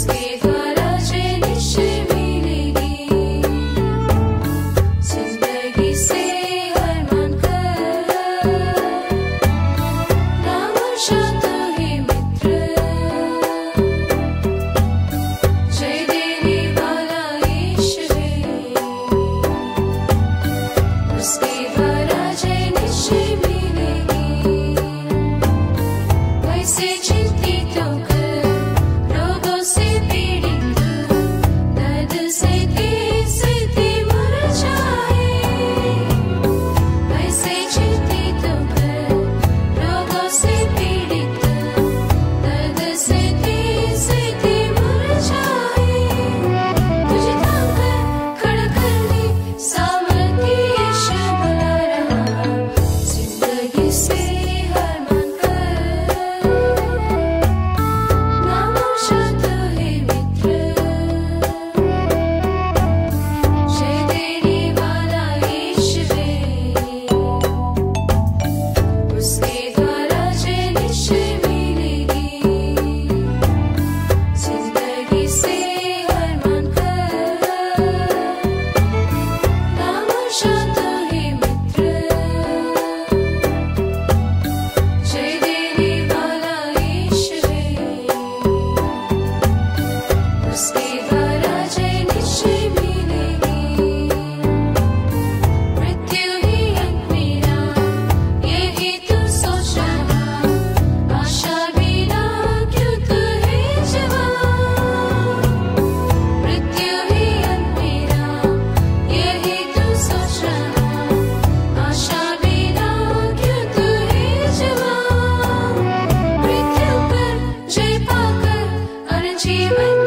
उसके द्वारा जय निश्चय मिलेगी, जिंदगी से हार मानकर नाम आशा तो है मित्र, जय देने वाला ईश है, उसके द्वारा जय निश्चय मिलेगी। वैसे चिंतित होकर रोगों से पीड़ित दर्द सहते मुरझाए, वैसे चिंतित होकर रोगों से पीड़ित दर्द सहते मुरझाए, तुझे थामकर खड़ा करने सामर्थ्य यीशु बुला रहा, जिंदगी से हार मानकर नाम आशा तो है मित्र, जय देने वाला ईश है, उसके द्वारा जय निश्चय मिलेगी, जिंदगी से हार मानकर नाम आशा तो है मित्र, जय देने वाला ईश है, उसके द्वारा जय निश्चय मिलेगी। मृत्यु ही अंत मेरा, यही तू सोच रहा, आशा बिना क्यों तू है जवान, मृत्यु ही अंत मेरा, यही तू सोच रहा, आशा बिना क्यों तू है जवान, मृत्यु पर जय पाकर अनंत जीवन